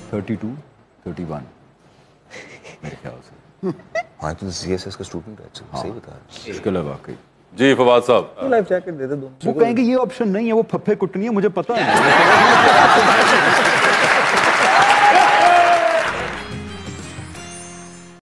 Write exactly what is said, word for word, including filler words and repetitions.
Thirty two thirty one मेरे ख्याल से। हाँ तो सीएसएस का स्टूडेंट है, सही बता रहा है। मुश्किल है वाकई। जी फवाद साहब, लाइफ जैकेट दे दे दो। वो कहेंगे ये ऑप्शन नहीं है, वो फफे कुटनी है, मुझे पता है।